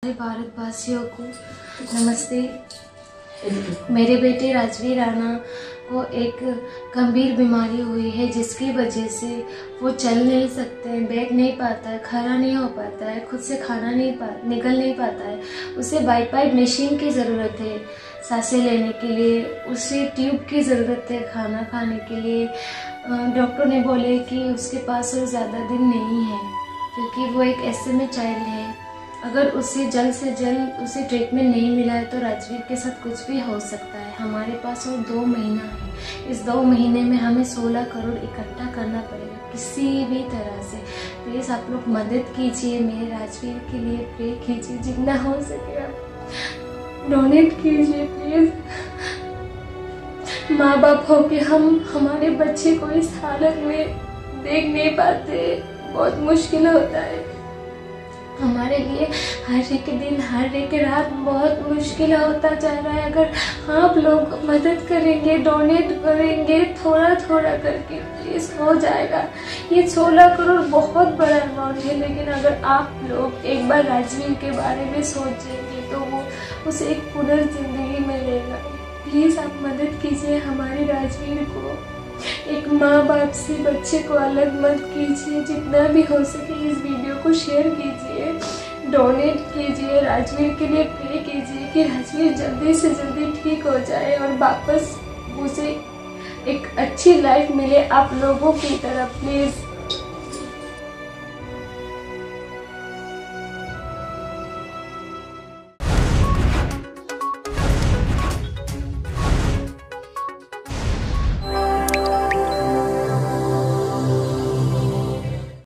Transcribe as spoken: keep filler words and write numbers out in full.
भारतवासियों को नमस्ते। मेरे बेटे राजवीर राणा को एक गंभीर बीमारी हुई है जिसकी वजह से वो चल नहीं सकते, बैठ नहीं पाता है, खड़ा नहीं हो पाता है, खुद से खाना नहीं पा निकल नहीं पाता है। उसे बाईपाइप मशीन की ज़रूरत है सांसें लेने के लिए, उसे ट्यूब की ज़रूरत है खाना खाने के लिए। डॉक्टर ने बोले कि उसके पास और ज़्यादा दिन नहीं है क्योंकि वो एक ऐसे में चाइल्ड है। अगर उसे जल्द से जल्द उसे ट्रीटमेंट नहीं मिला है तो राजवीर के साथ कुछ भी हो सकता है। हमारे पास और दो महीना है, इस दो महीने में हमें सोलह करोड़ इकट्ठा करना पड़ेगा किसी भी तरह से। प्लीज़ आप लोग मदद कीजिए, मेरे राजवीर के लिए प्रे कीजिए, जितना हो सके आप डोनेट कीजिए प्लीज़। माँ बाप हो के हम हमारे बच्चे को इस हालत में देख नहीं पाते, बहुत मुश्किल होता है हमारे लिए। हर एक दिन हर एक रात बहुत मुश्किल होता जा रहा है। अगर आप लोग मदद करेंगे, डोनेट करेंगे थोड़ा थोड़ा करके, प्लीज़ हो जाएगा। ये सोलह करोड़ बहुत बड़ा अमाउंट है, लेकिन अगर आप लोग एक बार राजवीर के बारे में सोचेंगे तो वो उसे एक पुनर्जिंदगी मिलेगा। प्लीज़ आप मदद कीजिए हमारे राजवीर को। एक माँ बाप से बच्चे को अलग मत कीजिए, जितना भी हो सके इस वीडियो को शेयर कीजिए, डोनेट कीजिए, राजवीर के लिए प्रे कीजिए कि राजवीर जल्दी से जल्दी ठीक हो जाए और वापस उसे एक अच्छी लाइफ मिले आप लोगों की तरह। प्लीज़